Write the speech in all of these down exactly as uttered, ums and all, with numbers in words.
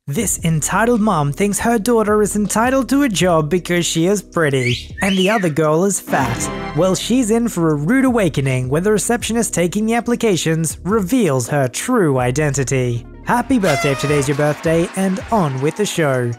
This entitled mom thinks her daughter is entitled to a job because she is pretty, and the other girl is fat. Well, she's in for a rude awakening when the receptionist taking the applications reveals her true identity. Happy birthday if today's your birthday, and on with the show.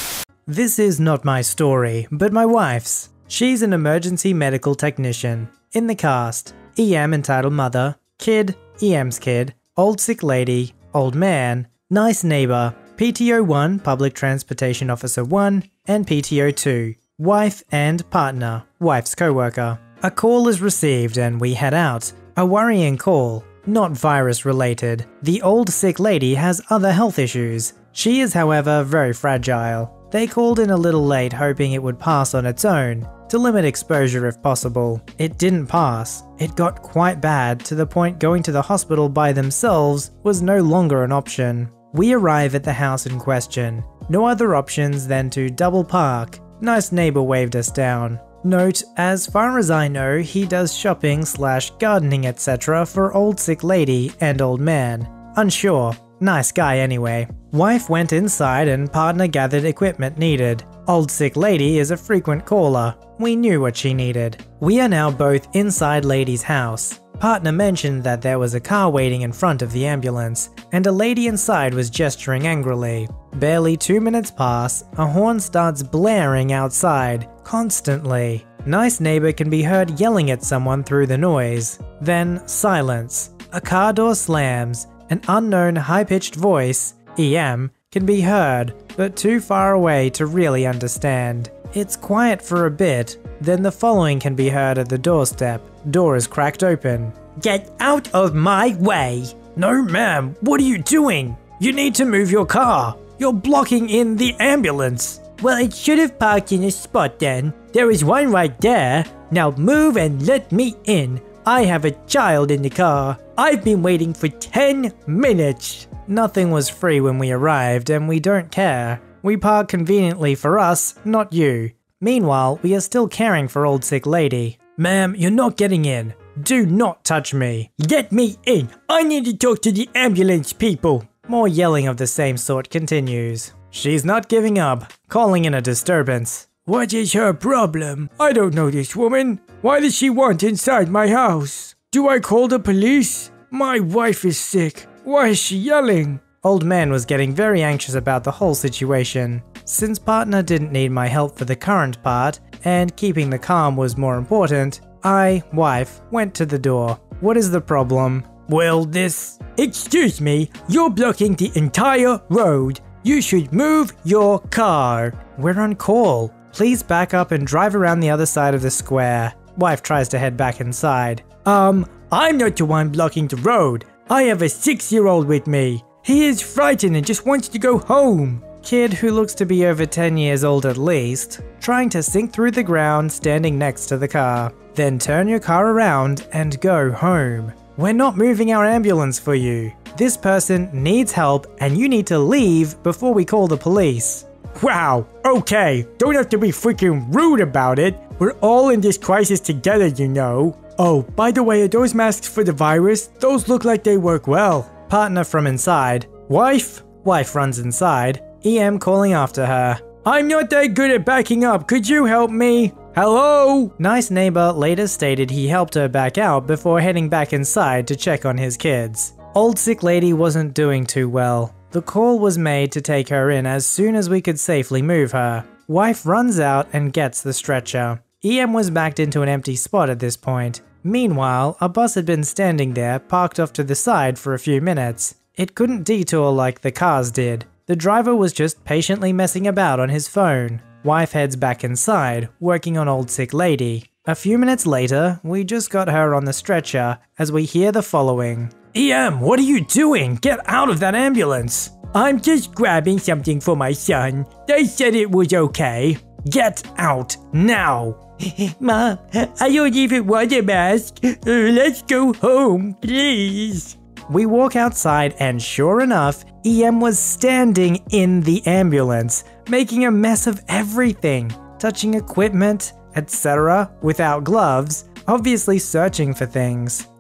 This is not my story, but my wife's. She's an emergency medical technician. In the cast, E M entitled mother, kid, E M's kid, old sick lady, old man, nice neighbor, P T O one, Public Transportation Officer one, and P T O two, wife and partner, wife's co-worker. A call is received and we head out. A worrying call, not virus related. The old sick lady has other health issues. She is, however, very fragile. They called in a little late hoping it would pass on its own, to limit exposure if possible. It didn't pass. It got quite bad to the point going to the hospital by themselves was no longer an option. We arrive at the house in question. No other options than to double park. Nice neighbor waved us down. Note, as far as I know, he does shopping slash gardening et cetera for old sick lady and old man. Unsure. Nice guy anyway. Wife went inside and partner gathered equipment needed. Old sick lady is a frequent caller. We knew what she needed. We are now both inside lady's house. Partner mentioned that there was a car waiting in front of the ambulance, and a lady inside was gesturing angrily. Barely two minutes pass, a horn starts blaring outside, constantly. Nice neighbor can be heard yelling at someone through the noise. Then silence. A car door slams. An unknown high-pitched voice, E M, can be heard, but too far away to really understand. It's quiet for a bit, then the following can be heard at the doorstep. Door is cracked open. "Get out of my way!" "No ma'am, what are you doing? You need to move your car. You're blocking in the ambulance." "Well, it should have parked in a spot then. There is one right there. Now move and let me in. I have a child in the car. I've been waiting for ten minutes. Nothing was free when we arrived, and we don't care. We park conveniently for us, not you. Meanwhile, we are still caring for old sick lady. "Ma'am, you're not getting in. Do not touch me." "Get me in. I need to talk to the ambulance people." More yelling of the same sort continues. She's not giving up, calling in a disturbance. "What is her problem? I don't know this woman. Why does she want inside my house? Do I call the police? My wife is sick. Why is she yelling?" Old man was getting very anxious about the whole situation. Since partner didn't need my help for the current part, and keeping the calm was more important, I, wife, went to the door. "What is the problem?" "Well, this..." "Excuse me, you're blocking the entire road. You should move your car." "We're on call. Please back up and drive around the other side of the square." Wife tries to head back inside. Um, I'm not the one blocking the road. I have a six-year-old with me. He is frightened and just wants to go home." Kid, who looks to be over ten years old at least, trying to sink through the ground standing next to the car. "Then turn your car around and go home. We're not moving our ambulance for you. This person needs help and you need to leave before we call the police." "Wow, okay, don't have to be freaking rude about it. We're all in this crisis together, you know. Oh, by the way, are those masks for the virus? Those look like they work well." Partner from inside. "Wife?" Wife runs inside. E M calling after her. "I'm not that good at backing up, could you help me? Hello?" Nice neighbor later stated he helped her back out before heading back inside to check on his kids. Old sick lady wasn't doing too well. The call was made to take her in as soon as we could safely move her. Wife runs out and gets the stretcher. E M was backed into an empty spot at this point. Meanwhile, a bus had been standing there, parked off to the side for a few minutes. It couldn't detour like the cars did. The driver was just patiently messing about on his phone. Wife heads back inside, working on old sick lady. A few minutes later, we just got her on the stretcher as we hear the following. "E M, what are you doing? Get out of that ambulance." "I'm just grabbing something for my son. They said it was okay." "Get out now." "Mom, I don't even want a mask. Uh, let's go home, please." We walk outside and sure enough, E M was standing in the ambulance, making a mess of everything, touching equipment, et cetera, without gloves, obviously searching for things.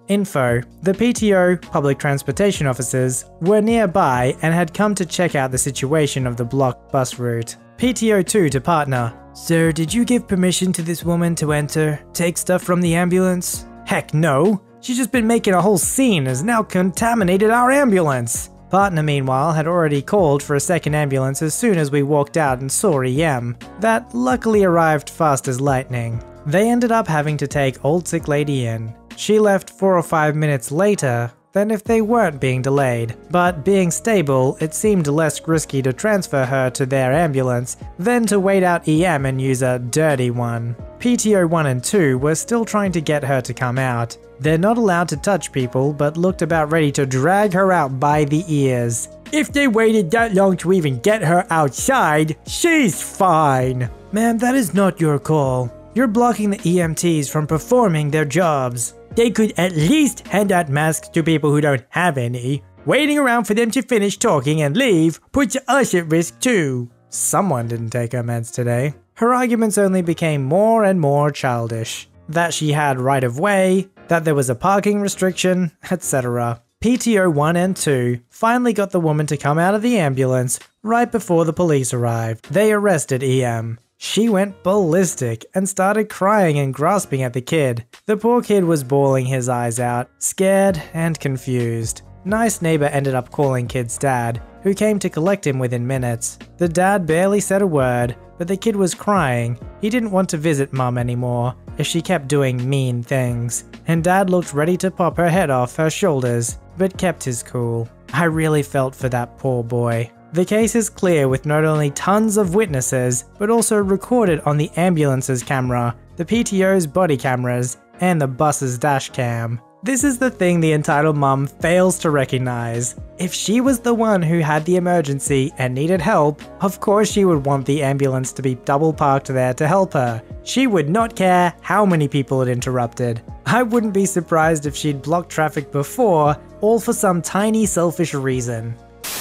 Info: the P T O, public transportation officers, were nearby and had come to check out the situation of the blocked bus route. P T O two to partner: "Sir, did you give permission to this woman to enter, take stuff from the ambulance?" "Heck no! She's just been making a whole scene and has now contaminated our ambulance." Partner, meanwhile, had already called for a second ambulance as soon as we walked out and saw E M. That luckily arrived fast as lightning. They ended up having to take old sick lady in. She left four or five minutes later than if they weren't being delayed, but being stable, it seemed less risky to transfer her to their ambulance than to wait out E M and use a dirty one. P T O one and two were still trying to get her to come out. They're not allowed to touch people, but looked about ready to drag her out by the ears. "If they waited that long to even get her outside, she's fine." "Ma'am, that is not your call. You're blocking the E M Ts from performing their jobs. They could at least hand out masks to people who don't have any. Waiting around for them to finish talking and leave puts us at risk too." Someone didn't take her meds today. Her arguments only became more and more childish. That she had right of way, that there was a parking restriction, et cetera. P T O one and two finally got the woman to come out of the ambulance right before the police arrived. They arrested E M. She went ballistic and started crying and grasping at the kid. The poor kid was bawling his eyes out, scared and confused. Nice neighbor ended up calling kid's dad, who came to collect him within minutes. The dad barely said a word, but the kid was crying. He didn't want to visit mum anymore, as she kept doing mean things, and dad looked ready to pop her head off her shoulders, but kept his cool. I really felt for that poor boy. The case is clear with not only tons of witnesses, but also recorded on the ambulance's camera, the P T O's body cameras, and the bus's dash cam. This is the thing the entitled mum fails to recognize. If she was the one who had the emergency and needed help, of course she would want the ambulance to be double parked there to help her. She would not care how many people it interrupted. I wouldn't be surprised if she'd blocked traffic before, all for some tiny selfish reason.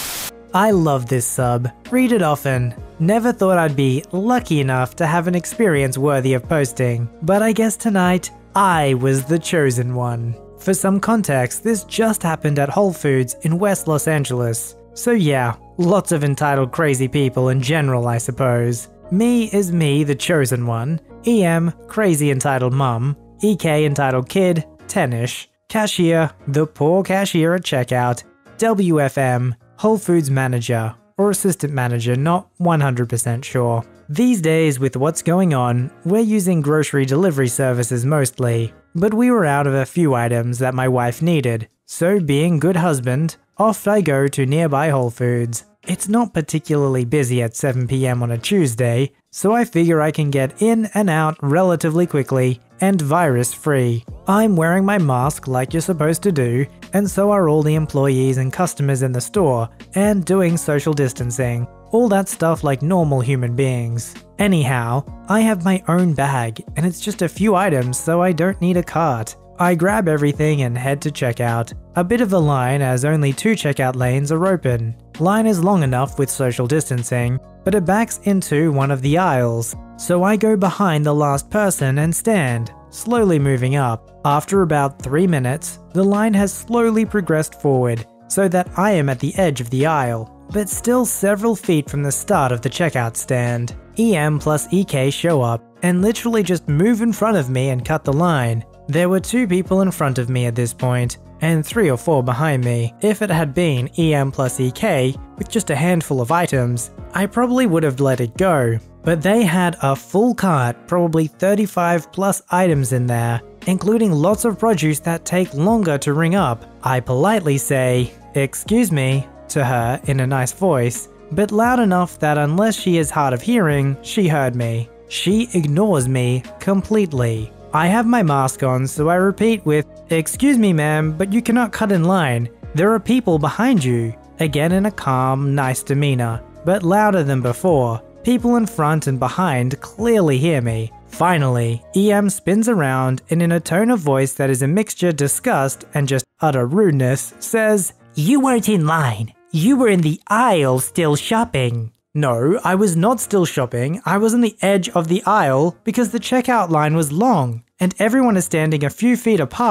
I love this sub. Read it often. Never thought I'd be lucky enough to have an experience worthy of posting, but I guess tonight, I was the chosen one. For some context, this just happened at Whole Foods in West Los Angeles. So yeah, lots of entitled crazy people in general, I suppose. Me is me, the chosen one. E M, crazy entitled mum. E K, entitled kid, ten-ish. Cashier, the poor cashier at checkout. W F M, Whole Foods manager, or assistant manager, not one hundred percent sure. These days, with what's going on, we're using grocery delivery services mostly, but we were out of a few items that my wife needed, so being good husband, off I go to nearby Whole Foods. It's not particularly busy at seven p m on a Tuesday, so I figure I can get in and out relatively quickly and virus-free. I'm wearing my mask like you're supposed to do, and so are all the employees and customers in the store, and doing social distancing. All that stuff like normal human beings. Anyhow, I have my own bag, and it's just a few items so I don't need a cart. I grab everything and head to checkout. A bit of a line as only two checkout lanes are open. Line is long enough with social distancing, but it backs into one of the aisles. So I go behind the last person and stand, slowly moving up. After about three minutes, the line has slowly progressed forward, so that I am at the edge of the aisle, but still several feet from the start of the checkout stand. E M plus E K show up, and literally just move in front of me and cut the line. There were two people in front of me at this point, and three or four behind me. If it had been E M plus E K, with just a handful of items, I probably would have let it go. But they had a full cart, probably thirty-five plus items in there, including lots of produce that take longer to ring up. I politely say, "Excuse me," to her in a nice voice, but loud enough that unless she is hard of hearing, she heard me. She ignores me completely. I have my mask on, so I repeat with, "Excuse me ma'am, but you cannot cut in line. There are people behind you." Again in a calm, nice demeanor, but louder than before. People in front and behind clearly hear me. Finally, E M spins around and in a tone of voice that is a mixture disgust and just utter rudeness, says, "You weren't in line. You were in the aisle still shopping." No, I was not still shopping. I was on the edge of the aisle because the checkout line was long and everyone is standing a few feet apart.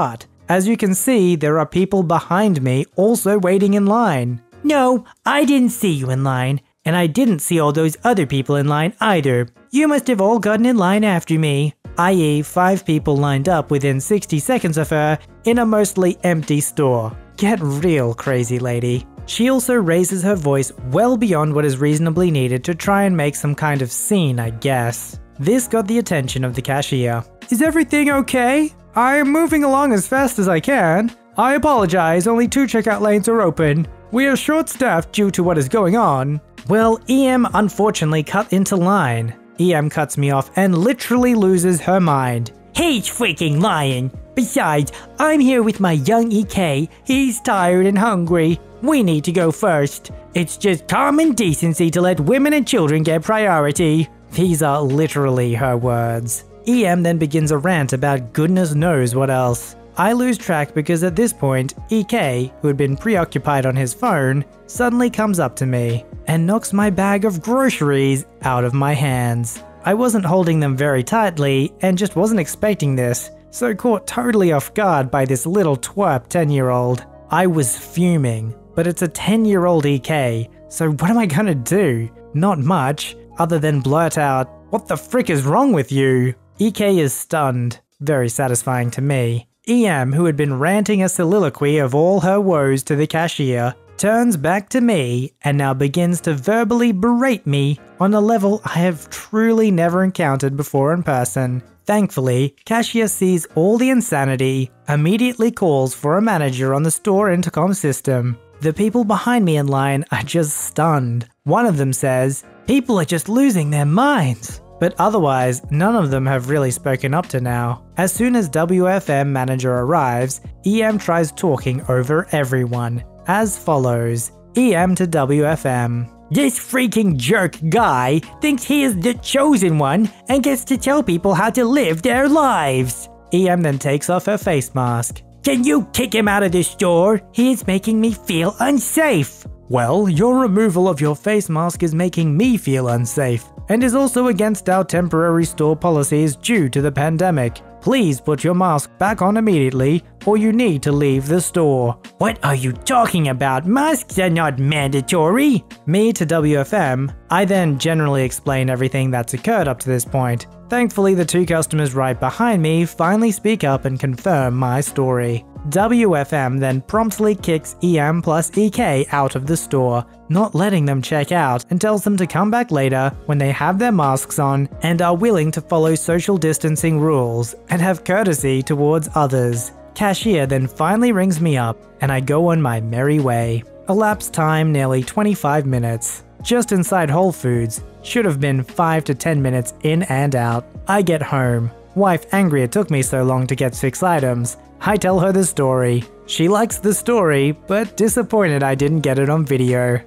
As you can see, there are people behind me also waiting in line. No, I didn't see you in line, and I didn't see all those other people in line either. You must have all gotten in line after me, that is five people lined up within sixty seconds of her in a mostly empty store. Get real, crazy lady. She also raises her voice well beyond what is reasonably needed to try and make some kind of scene, I guess. This got the attention of the cashier. Is everything okay? I am moving along as fast as I can. I apologize, only two checkout lanes are open. We are short-staffed due to what is going on. Well, E M unfortunately cut into line. E M cuts me off and literally loses her mind. He's freaking lying. Besides, I'm here with my young E K. He's tired and hungry. We need to go first. It's just common decency to let women and children get priority. These are literally her words. E M then begins a rant about goodness knows what else. I lose track because at this point, E K, who had been preoccupied on his phone, suddenly comes up to me and knocks my bag of groceries out of my hands. I wasn't holding them very tightly and just wasn't expecting this, so caught totally off guard by this little twerp ten year old. I was fuming, but it's a ten year old E K, so what am I gonna do? Not much, other than blurt out, "What the frick is wrong with you?" E K is stunned, very satisfying to me. E M, who had been ranting a soliloquy of all her woes to the cashier, turns back to me and now begins to verbally berate me on a level I have truly never encountered before in person. Thankfully, cashier sees all the insanity, immediately calls for a manager on the store intercom system. The people behind me in line are just stunned. One of them says, "People are just losing their minds." But otherwise, none of them have really spoken up to now. As soon as W F M manager arrives, E M tries talking over everyone, as follows. E M to W F M. "This freaking jerk guy thinks he is the chosen one and gets to tell people how to live their lives." E M then takes off her face mask. "Can you kick him out of this store? He is making me feel unsafe." "Well, your removal of your face mask is making me feel unsafe, and is also against our temporary store policies due to the pandemic. Please put your mask back on immediately, or you need to leave the store." "What are you talking about? Masks are not mandatory." Me to W F M, I then generally explain everything that's occurred up to this point. Thankfully, the two customers right behind me finally speak up and confirm my story. W F M then promptly kicks E M plus E K out of the store, not letting them check out, and tells them to come back later when they have their masks on and are willing to follow social distancing rules and have courtesy towards others. Cashier then finally rings me up and I go on my merry way. Elapsed time nearly twenty-five minutes. Just inside Whole Foods. Should have been five to ten minutes in and out. I get home. Wife angry it took me so long to get six items. I tell her the story. She likes the story, but disappointed I didn't get it on video.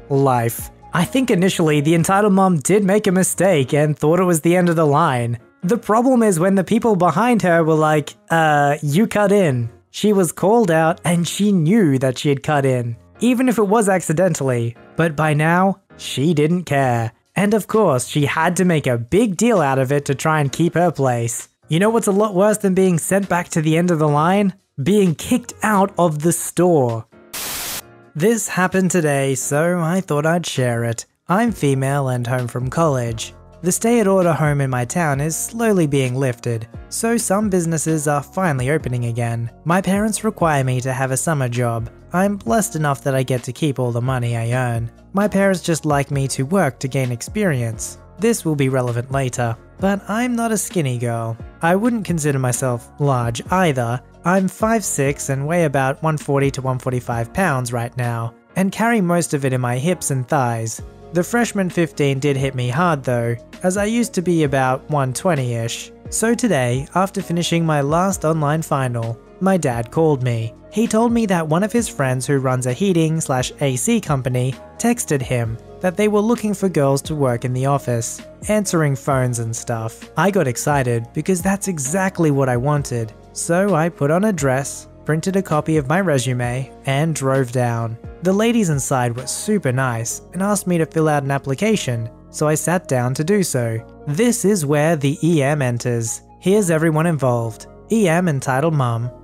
Life. I think initially the entitled mom did make a mistake and thought it was the end of the line. The problem is when the people behind her were like, uh, you cut in. She was called out and she knew that she had cut in, even if it was accidentally. But by now, she didn't care. And of course, she had to make a big deal out of it to try and keep her place. You know what's a lot worse than being sent back to the end of the line? Being kicked out of the store. This happened today, so I thought I'd share it. I'm female and home from college. The stay-at-order home in my town is slowly being lifted, so some businesses are finally opening again. My parents require me to have a summer job. I'm blessed enough that I get to keep all the money I earn. My parents just like me to work to gain experience. This will be relevant later, but I'm not a skinny girl. I wouldn't consider myself large either. I'm five six and weigh about one forty to one forty-five pounds right now, and carry most of it in my hips and thighs. The freshman fifteen did hit me hard though, as I used to be about one twenty-ish. So today, after finishing my last online final, my dad called me. He told me that one of his friends who runs a heating slash A C company texted him that they were looking for girls to work in the office, answering phones and stuff. I got excited because that's exactly what I wanted. So I put on a dress, printed a copy of my resume, and drove down. The ladies inside were super nice and asked me to fill out an application, so I sat down to do so. This is where the E M enters. Here's everyone involved. E M entitled mum,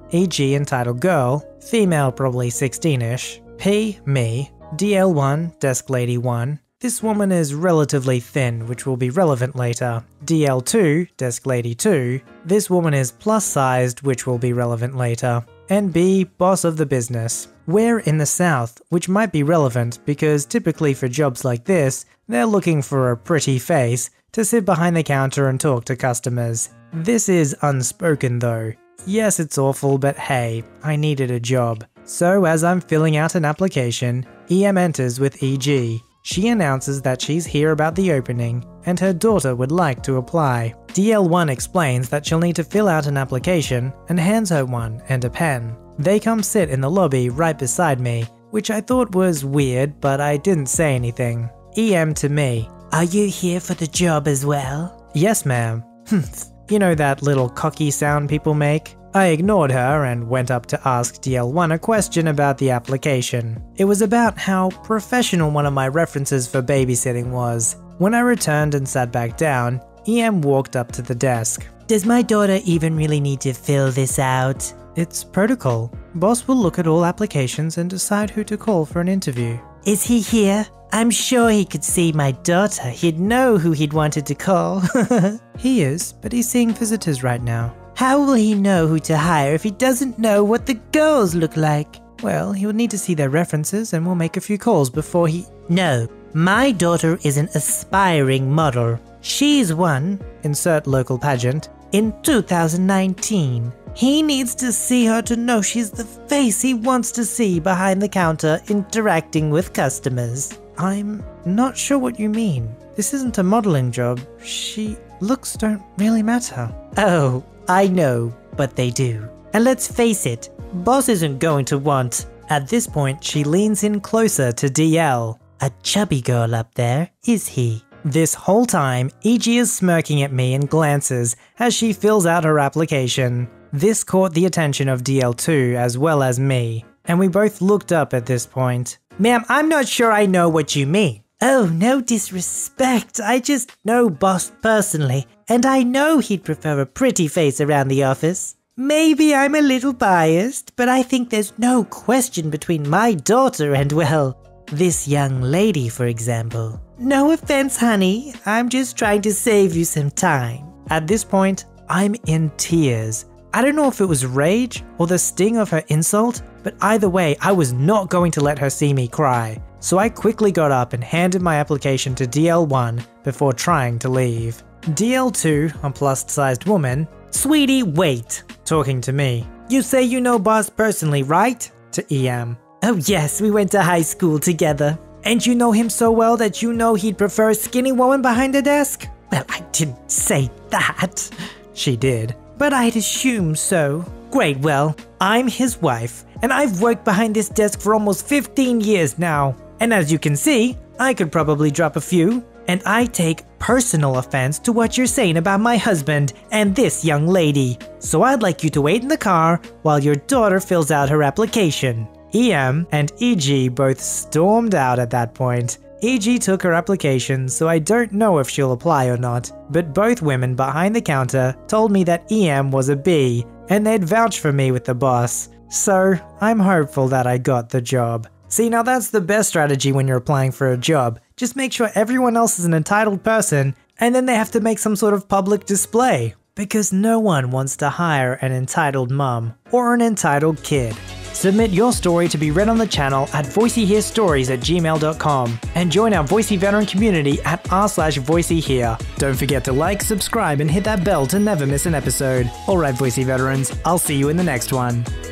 for example entitled girl, female probably sixteen-ish, P, me, D L one, desk lady one, this woman is relatively thin, which will be relevant later, D L two, desk lady two, this woman is plus-sized, which will be relevant later, and B, boss of the business. We're in the South, which might be relevant because typically for jobs like this, they're looking for a pretty face to sit behind the counter and talk to customers. This is unspoken though. Yes, it's awful, but hey, I needed a job. So as I'm filling out an application, E M enters with E G. She announces that she's here about the opening and her daughter would like to apply. D L one explains that she'll need to fill out an application and hands her one and a pen. They come sit in the lobby right beside me, which I thought was weird, but I didn't say anything. E M to me, "Are you here for the job as well?" "Yes, ma'am." You know that little cocky sound people make? I ignored her and went up to ask D L one a question about the application. It was about how professional one of my references for babysitting was. When I returned and sat back down, E M walked up to the desk. "Does my daughter even really need to fill this out?" "It's protocol. Boss will look at all applications and decide who to call for an interview." "Is he here? I'm sure he could see my daughter. He'd know who he'd wanted to call." "He is, but he's seeing visitors right now." "How will he know who to hire if he doesn't know what the girls look like?" "Well, he would need to see their references and we'll make a few calls before he..." "No, my daughter is an aspiring model. She's won, insert local pageant, in two thousand nineteen. He needs to see her to know she's the face he wants to see behind the counter interacting with customers." "I'm not sure what you mean. This isn't a modeling job. She... looks don't really matter." "Oh, I know, but they do. And let's face it, boss isn't going to want..." At this point, she leans in closer to D L. "A chubby girl up there, is he?" This whole time, E G is smirking at me and glances as she fills out her application. This caught the attention of D L two as well as me, and we both looked up at this point. "Ma'am, I'm not sure I know what you mean." "Oh, no disrespect, I just know boss personally, and I know he'd prefer a pretty face around the office. Maybe I'm a little biased, but I think there's no question between my daughter and, well, this young lady, for example. No offense, honey, I'm just trying to save you some time." At this point, I'm in tears. I don't know if it was rage or the sting of her insult, but either way, I was not going to let her see me cry. So I quickly got up and handed my application to D L one before trying to leave. D L two, a plus-sized woman, "Sweetie, wait," talking to me. "You say you know boss personally, right?" To E M. "Oh yes, we went to high school together." "And you know him so well that you know he'd prefer a skinny woman behind the desk?" "Well, I didn't say that." She did. "But I'd assume so." "Great, well, I'm his wife, and I've worked behind this desk for almost fifteen years now. And as you can see, I could probably drop a few, and I take personal offense to what you're saying about my husband and this young lady. So I'd like you to wait in the car while your daughter fills out her application." E M and E G both stormed out at that point. E G took her application, so I don't know if she'll apply or not, but both women behind the counter told me that E M was a B, and they'd vouch for me with the boss. So I'm hopeful that I got the job. See, now that's the best strategy when you're applying for a job. Just make sure everyone else is an entitled person, and then they have to make some sort of public display. Because no one wants to hire an entitled mum or an entitled kid. Submit your story to be read on the channel at voiceyherestories at gmail dot com and join our Voicey veteran community at r slash voiceyhere. Don't forget to like, subscribe, and hit that bell to never miss an episode. Alright Voicey veterans, I'll see you in the next one.